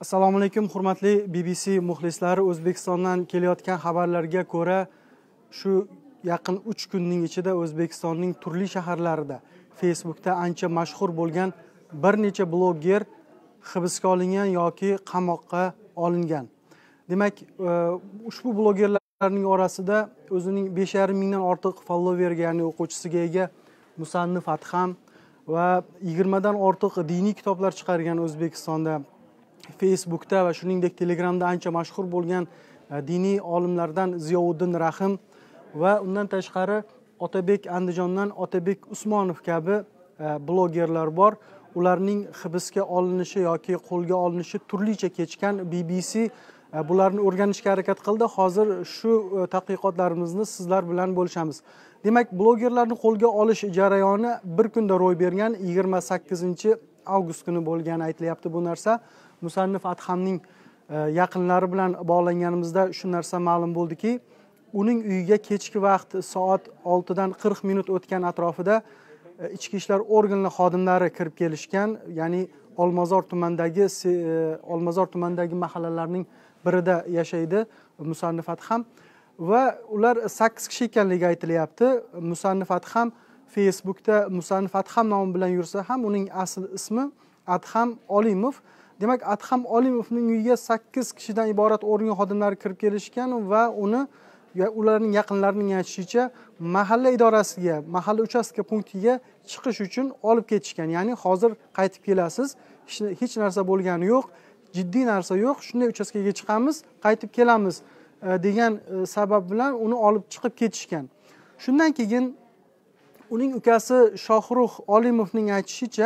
Assalomu alaykum, hurmatli BBC muxlislari. O'zbekistondan kelayotgan xabarlarga ko'ra, shu yaqin 3 kunning ichida O'zbekistonning turli shaharlarida Facebookda ancha mashhur bo'lgan bir necha bloger hibsga olingan yoki qamoqqa olingan. Demak, ushbu blogerlarning orasida o'zining 5,5 mingdan ortiq followerga, ya'ni o'quvchisiga ega Musannif Adham va 20 dan ortiq diniy kitoblar chiqargan O'zbekistonda Facebookda va shuningdek Telegramda ancha mashhur bo'lgan diniy olimlardan Ziyovuddin Rahim va undan tashqari Otabek Andijondan Otabek Usmonov kabi blogerlar bor. Ularning hibsga olinishi yoki qo'lga olinishi turlicha kechgan. BBC bularni o'rganishga harakat qildi. Hozir shu tadqiqotlarimizni sizlar bilan bo'lishamiz. Demak, blogerlarni qo'lga olish jarayoni bir kunda ro'y bergan, 28-avgust kuni bo'lgani aytilyapti bu narsa. Musannif Adhamning yaqinlari bilan bog'langanimizda shu narsa ma'lum bo'ldiki, uning uyiga kechki vaqt soat 6 dan 40 minut o'tgan atrofida ichki ishlar organlari xodimlari kirib kelishgan, ya'ni Olmazor tumanidagi mahallalarning birida yashaydi Musannif Adham va ular 8 kishi ekanligi aytilyapti. Musannif Adham Facebookda Musannif Adham nomi bilan yursa ham uning asl ismi Adham Olimov. Demak, Adham Olimovning uyiga 8 kishidan iborat organ xodimlari kirib kelishgan va ularning yaqinlarining aytishicha mahalla idorasiga, mahalla uchastka punktiga chiqish uchun olib ketishgan. Ya'ni hozir qaytib kelasiz, hech narsa bo'lgani yo'q, jiddiy narsa yo'q, shunday uchastkaga chiqamiz, qaytib kelamiz degan sabab bilan uni olib chiqib ketishgan. Shundan keyin uning ukasi Shohrux Olimovning aytishicha,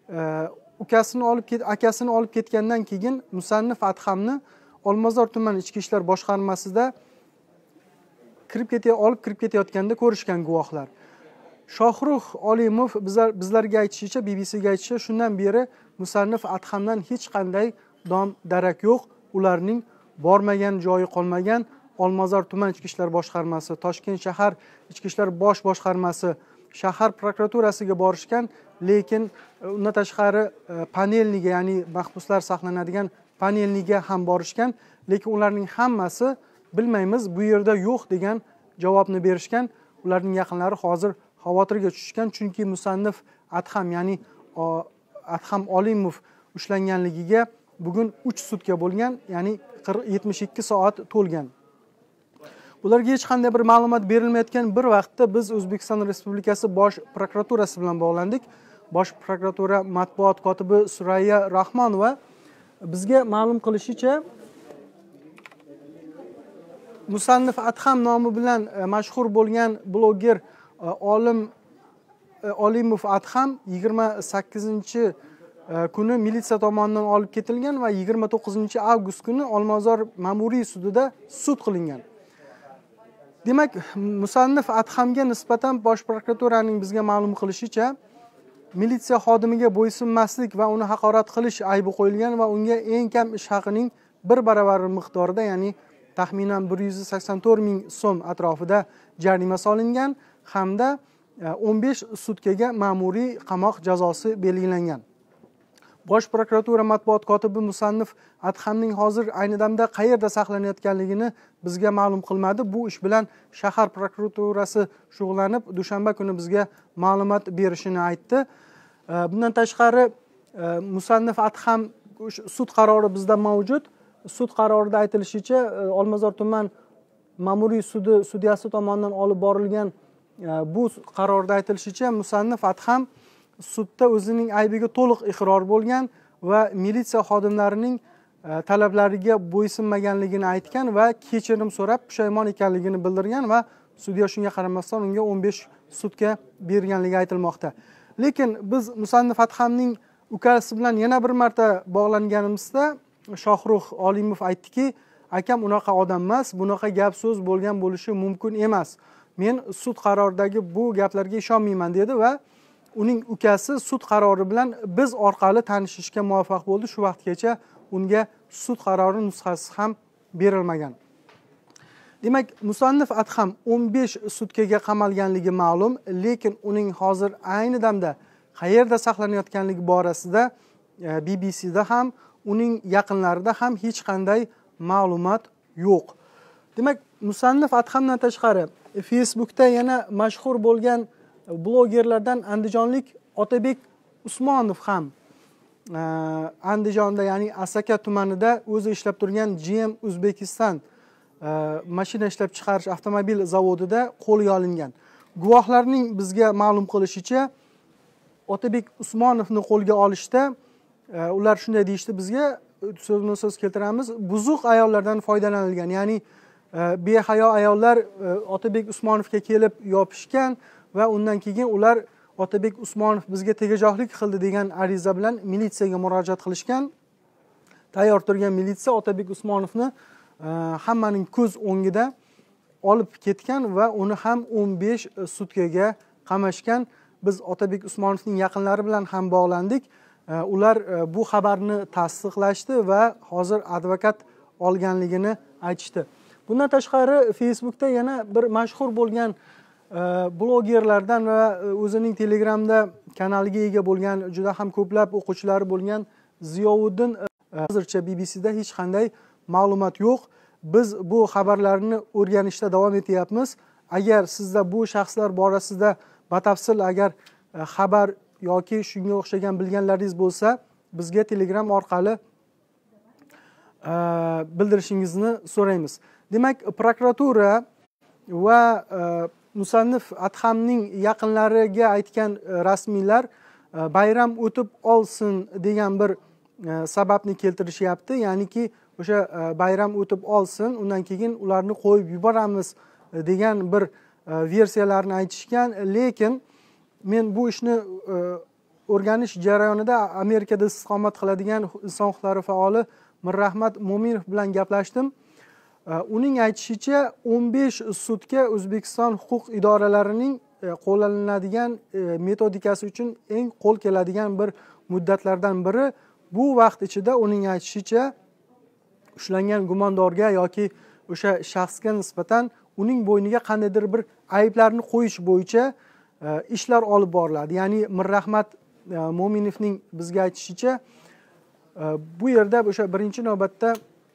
akasini olib ketgandan keyin Musannif Adhamni Olmazor tuman ichki ishlar boshqarmasida olib kirib ketayotganda ko'rishgan guvohlar. Shohrux Olimov bizlarga aytishicha, BBCga aytishicha, shundan beri Musannif Adhamdan hech qanday dom darak yo'q. Ularning bormagan joyi qolmagan. Olmazor tuman ichki ishlar boshqarmasi, Toshkent shahar ichki ishlar bosh boshqarmasi, shahar prokuraturasiga borishgan, lekin undan tashqari panelniga, ya'ni mahbuslar saqlanadigan panelniga ham borishgan, lekin ularning hammasi bilmaymiz, bu yerda yo'q degan javobni berishgan. Ularning yaqinlari hozir xavotirga tushishgan, chunki Musannif Adham, ya'ni Adham Olimov ushlanganligiga bugun 3 sutka bo'lgan, ya'ni 72 soat to'lgan. Ularga hech qanday bir ma'lumot berilmayotgan bir vaqtda biz O'zbekiston Respublikasi Bosh prokuraturasi bilan bog'landik. Bosh prokuratura matbuot kotibi Surayya Rahmonova bizga ma'lum qilishicha, Musannif Adham nomi bilan mashhur bo'lgan bloger Olimov Adham 28-kuni militsiya tomonidan olib ketilgan va 29-avgust kuni Olmazor ma'muriy sudida sud qilingan. Demak, Musannif Adhamga nisbatan Bosh prokuraturaning bizga ma'lum qilishicha, militsiya xodimiga bo'ysunmaslik va uni haqorat qilish aybi qo'yilgan va unga eng kam ish haqining 1 baravari miqdorida, ya'ni taxminan 184 ming so'm atrofida jarima solingan hamda 15 sutkaga ma'muriy qamoq jazosi belgilangan. Bosh prokuratura matbuot kotibi Musannif Adhamning hozir ayni damda qayerda saqlanayotganligini bizga ma'lum qilmadi. Bu ish bilan shahar prokuraturasi shug'ullanib, dushanba kuni bizga ma'lumot berishini aytdi. Bundan tashqari Musannif Adham sud qarori bizda mavjud. Sud qarorida aytilishicha, Olmazor tuman ma'muriy sudi sudyasi tomonidan olib borilgan bu qarorda aytilishicha, Musannif Adham sudda o'zining aybiga to'liq iqror bo'lgan va militsiya xodimlarining talablariga bo'ysunmaganligini aytgan va kechirim so'rab pushaymon ekanligini bildirgan va sudya shunga qaramasdan unga 15 sutka berganligi aytilmoqda. Lekin biz Musannif Adhamning ukasi bilan yana bir marta bog'langanimizda Shohrux Olimov aytdiki, akam unaqa odam emas, bunaqa gap so'z bo'lgan bo'lishi mumkin emas. Men sud qaroridagi bu gaplarga ishonmayman dedi va uning ukasi sud qarori bilan biz orqali tanishishga muvaffaq bo'ldi. Shu vaqtgacha unga sud qarori nusxasi ham berilmagan. Demak, Musannif Adham 15 sutkaga qamalganligi ma'lum, lekin uning hozir ayni damda qayerda saqlanayotganligi borasida BBCda ham, uning yaqinlarida ham hech qanday ma'lumot yo'q. Demak, musannif Adhamdan tashqari Facebookda yana mashhur bo'lgan blogerlardan andijonlik Otabek Usmonov ham Andijonda, ya'ni Asaka tumanida o'zi ishlab turgan GM Uzbekistan mashina ishlab chiqarish avtomobil zavodida qo'lga olingan. Guvohlarning bizga ma'lum qilishicha, Otabek Usmonovni qo'lga olishda ular shunday deyishdi bizga, so'z keltiramiz, buzuq ayollardan foydalanilgan. Ya'ni behayo ayollar Otabek Usmonovga kelib yopishgan va undan keyin ular Otabek Usmonov bizga tegajog'lik qildi degan ariza bilan militsiyaga murojaat qilishgan. Tayyor turgan militsiya Otabek Usmonovni hammaning ko'z o'ngida olib ketgan va uni ham 15 sutkaga qamashgan. Biz Otabek Usmonovning yaqinlari bilan ham bog'landik. Ular bu xabarni tasdiqlashdi va hozir advokat olganligini aytishdi. Bundan tashqari Facebookda yana bir mashhur bo'lgan blogerlardan va o'zining Telegramda kanaliga ega bo'lgan juda ham ko'plab o'quvchilari bo'lgan Ziyovuddin hozircha BBCda hech qanday ma'lumot yo'q. Biz bu xabarlarni o'rganishda davom etyapmiz. Agar sizda bu shaxslar borasida batafsil agar xabar yoki shunga o'xshagan bilganlaringiz bo'lsa, bizga Telegram orqali bildirishingizni so'raymiz. Demak, prokuratura va musannif Adhamning yaqinlariga aytgan rasmiylar bayram o'tib olsin degan bir sababni keltirishyapti. Ya'niki o'sha bayram o'tib olsin, undan keyin ularni qo'yib yuboramiz degan bir versiyalarni aytishgan. Lekin men bu ishni o'rganish jarayonida Amerikada istiqomat qiladigan inson huquqlari faoli Mirrahmat Mo'minov bilan gaplashdim. Uning aytishicha 15 sutka O'zbekiston huquq idoralarining qo'llaniladigan metodikasi uchun eng qo'l keladigan bir muddatlardan biri. Bu vaqt ichida uning aytishicha ushlangan gumondorga yoki o'sha shaxsga nisbatan uning bo'yniga qandaydir bir ayblarni qo'yish bo'yicha ishlar olib boriladi. Ya'ni Mirrahmat Mo'minovning bizga aytishicha bu yerda o'sha birinchi navbatda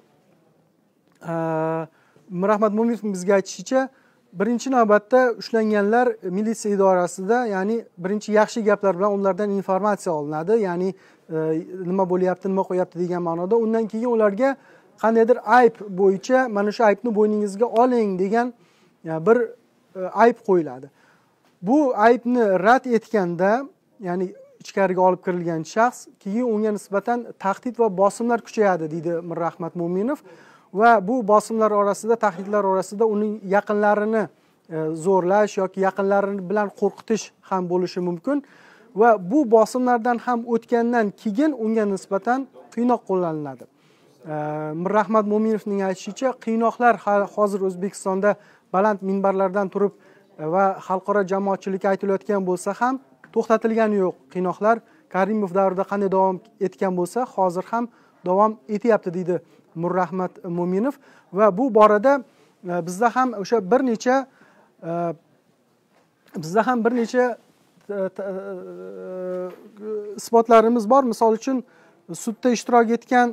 Mirrahmat Mo'minovning bizga aytishicha birinchi navbatda ushlanganlar militsiya idorasida, ya'ni birinchi yaxshi gaplar bilan ulardan informatsiya olinadi, ya'ni nima bo'lyapti, nima qo'yapti degan ma'noda. Undan keyin ularga qandaydir ayb bo'yicha mana shu aybni bo'yningizga oling degan bir ayb qo'yiladi. Bu aybni rad etganda, ya'ni ichkariga olib kirilgan shaxs keyin unga nisbatan tahdid va bosimlar kuchayadi, deydi Mirrahmat Mo'minov. Va bu bosimlar orasida, tahdidlar orasida uning yaqinlarini zo'rlash yoki yaqinlari bilan qo'rqitish ham bo'lishi mumkin. Va bu bosimlardan ham o'tgandan keyin unga nisbatan qiynoq qo'llaniladi. Mirrahmat Mo'minovning aytishicha, qiynoqlar hozir O'zbekistonda baland minbarlardan turib va xalqaro jamoatchilikka aytilayotgan bo'lsa ham to'xtatilgani yo'q. Qiynoqlar Karimov davrida qanday davom etgan bo'lsa, hozir ham davom etyapti, deydi Mirrahmat Mo'minov. Va bu borada bizda ham bir necha isbotlarimiz bor. Misol uchun sudda ishtirok etgan,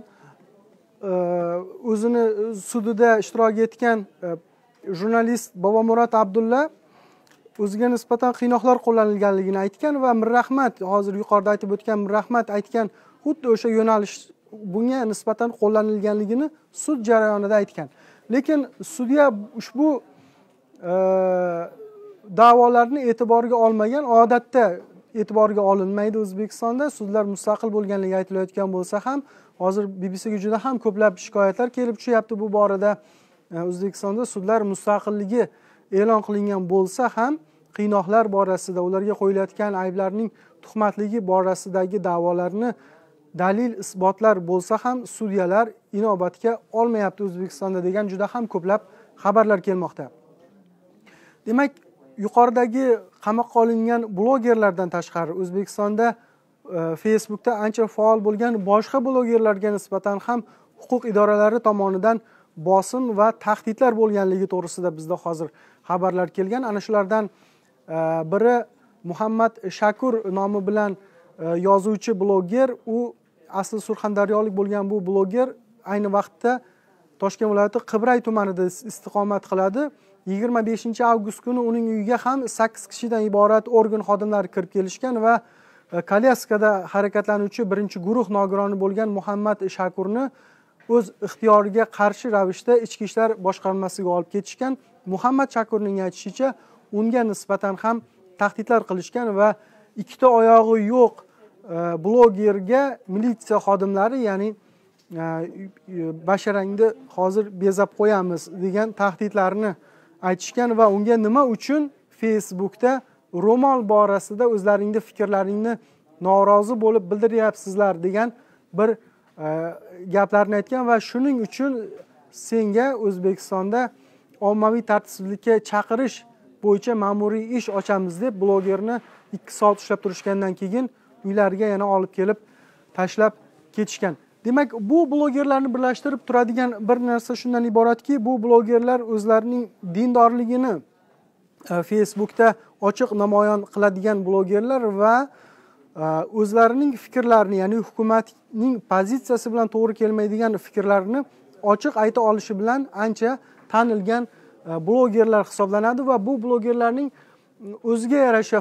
o'zini sudida ishtirok etgan jurnalist Bobomurod Abdulla o'ziga nisbatan qiynoqlar qo'llanilganligini aytgan va Mirrahmat, hozir yuqorida aytib o'tgan Mirrahmat aytgan xuddi o'sha yo'nalish bunga nisbatan qo'llanilganligini sud jarayonida aytgan. Lekin sudya ushbu da'volarni e'tiborga olmagan. Odatda e'tiborga olinmaydi O'zbekistonda. Sudlar mustaqil bo'lganligi aytilayotgan bo'lsa ham, hozir BBCga juda ham ko'plab shikoyatlar kelib tushyapti bu borada. O'zbekistonda sudlar mustaqilligi e'lon qilingan bo'lsa ham, qiynoqlar borasida, ularga qo'yilayotgan ayblarning tuhmatligi borasidagi da'volarni dalil isbotlar bo'lsa ham sudyalar inobatga olmayapti O'zbekistonda degan juda ham ko'plab xabarlar kelmoqda. Demak, yuqoridagi qamoqqa olingan blogerlardan tashqari O'zbekistonda Facebookda ancha faol bo'lgan boshqa blogerlarga nisbatan ham huquq idoralari tomonidan bosim va tahdidlar bo'lganligi to'g'risida bizda hozir xabarlar kelgan. Ana shulardan biri Muhammad Shakur nomi bilan yozuvchi bloger, u asli surxondaryolik bo'lgan bu bloger ayni vaqtda Toshkent viloyati Qibray tumanida istiqomat qiladi. 25 avgust kuni uning uyiga ham 8 kishidan iborat organ xodimlari kirib kelishgan va kolyaskada harakatlanuvchi birinchi guruh nogironi bo'lgan Muhammad Shakurni o'z ixtiyoriga qarshi ravishda ichki ishlar boshqarmasiga olib ketishgan. Muhammad Shakurning aytishicha, unga nisbatan ham tahdidlar qilishgan va ikkita oyog'i yo'q blogerga militsiya xodimlari, ya'ni basharangni hozir bezab qo'yamiz degan tahdidlarni aytishgan va unga nima uchun Facebookda ro'mol borasida o'zlaringning fikrlaringni norozi bo'lib bildiryapsizlar degan bir gaplarni aytgan va shuning uchun senga O'zbekistonda ommaviy tartibsizlikka chaqirish bo'yicha ma'muriy ish ochamiz deb blogerni 2 soat ushlab turishgandan keyin uylariga yana olib kelib tashlab ketishgan. Demak, bu blogerlarni birlashtirib turadigan bir narsa shundan iboratki, bu blogerlar o'zlarining dindorligini Facebookda ochiq namoyon qiladigan blogerlar va o'zlarining fikrlarini, ya'ni hukumatning pozitsiyasi bilan to'g'ri kelmaydigan fikrlarini ochiq ayta olishi bilan ancha tanilgan blogerlar hisoblanadi va bu blogerlarning o'ziga yarasha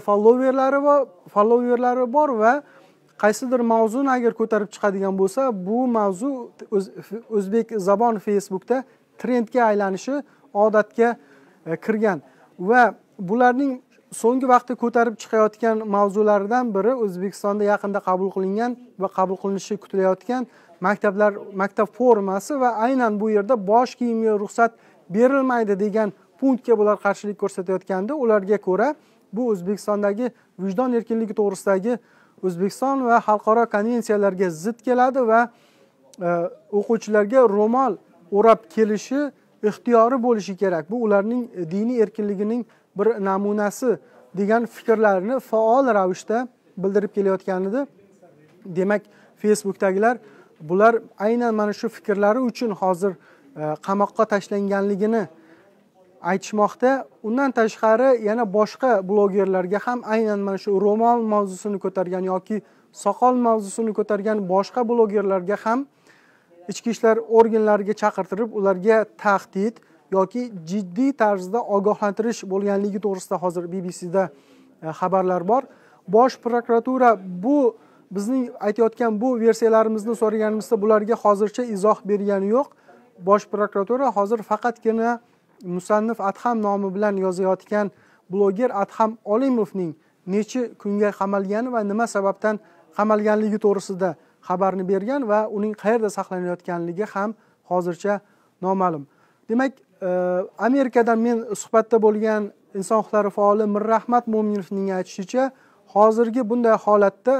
followerlari bor va qaysidir mavzuni agar ko'tarib chiqadigan bo'lsa, bu mavzu o'zbek zabon Facebookda trendga aylanishi odatga kirgan va bularning so'nggi vaqtda ko'tarib chiqayotgan mavzularidan biri O'zbekistonda yaqinda qabul qilingan va qabul qilinishi kutilayotgan maktab formasi va aynan bu yerda bosh kiyimga ruxsat berilmaydi degan punktga bular qarshilik ko'rsatayotganda, ularga ko'ra bu O'zbekistondagi vijdon erkinligi to'g'risidagi O'zbekiston va xalqaro konvensiyalarga zid keladi va o'quvchilarga ro'mol o'rab kelishi ixtiyori bo'lishi kerak. Bu ularning diniy erkinligining bir namunasi degan fikrlarni faol ravishda bildirib kelayotganida, demak, Facebookdagilar bular aynan mana shu fikrlari uchun hozir qamoqqa tashlanganligini aytishmoqda. Undan tashqari yana boshqa blogerlarga ham aynan mana shu ro'mol mavzusini ko'targan yoki soqol mavzusini ko'targan boshqa blogerlarga ham ichki ishlar organlariga chaqirtirib, ularga tahdid yoki jiddiy tarzda ogohlantirish bo'lganligi to'g'risida hozir BBCda xabarlar bor. Bosh prokuratura bu bizning aytayotgan bu versiyalarimizni so'raganimizda bularga hozircha izoh bergani yo'q. Bosh prokuratura hozir faqatgina musannif Adham nomi bilan yozayotgan bloger Adham Olimovning necha kunga qamalgani va nima sababdan qamalganligi to'g'risida xabarni bergan va uning qayerda saqlanayotganligi ham hozircha noma'lum. Demak, Amerikadan men suhbatda bo'lgan inson huquqlari faoli Mirrahmat Mo'minovning aytishicha, hozirgi bunday holatda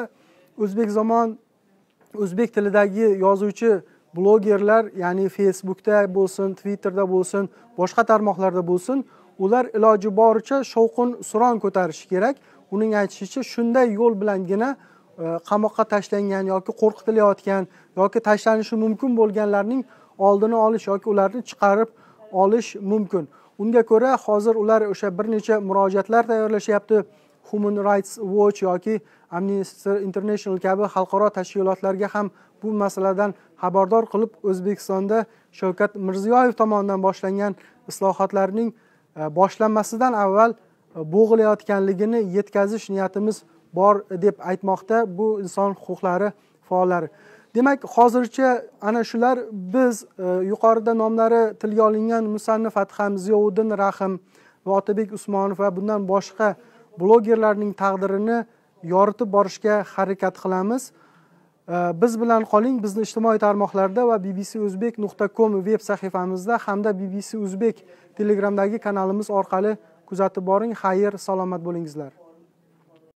o'zbek tilidagi yozuvchi blogerlar, ya'ni Facebookda bo'lsin, Twitterda bo'lsin, boshqa tarmoqlarda bo'lsin, ular iloji boricha shovqin suron ko'tarishi kerak. Uning aytishicha, shunday yo'l bilangina qamoqqa tashlangan yoki qo'rqitilayotgan yoki tashlanishi mumkin bo'lganlarning oldini olish yoki ularni chiqarib olish mumkin. Unga ko'ra hozir ular o'sha bir necha murojaatlar tayyorlashyapti. Human Rights Watch yoki Amnesty International kabi xalqaro tashkilotlarga ham bu masaladan xabardor qilib, O'zbekistonda Shavkat Mirziyoyev tomonidan boshlangan islohotlarning boshlanmasidan avval bo'g'ilayotganligini yetkazish niyatimiz bor deb aytmoqda bu inson huquqlari faollari. Demak, hozircha ana shular biz yuqorida nomlari tilga olingan musannif Adham, Ziyovuddin Rahim va Otabek Usmonov va bundan boshqa blogerlarning taqdirini yoritib borishga harakat qilamiz. Biz bilan qoling. Bizni ijtimoiy tarmoqlarda va bbcuzbek.com veb sahifamizda hamda BBC Uzbek Telegramdagi kanalimiz orqali kuzatib boring. Xayr, salomat bo'lingizlar.